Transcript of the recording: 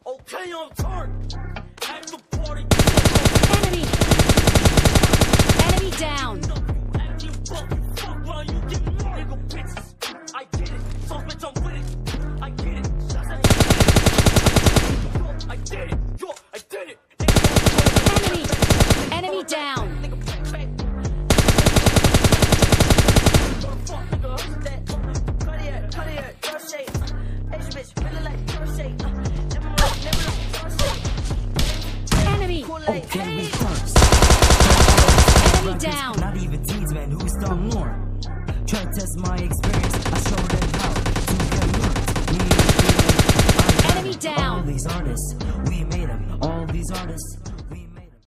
Okay, on turn. At the party. Enemy. Enemy down. You fuck while you get more nigga bitches. I get it. So bitch, I'm with it. I get it. I did it. Yo, I did it. Enemy. Enemy down. Enemy. Okay, we first. Enemy down. Not even teens, man, who's done more? Try to test my experience, I show them how to get learned. Enemy down. All these artists, we made them, all these artists.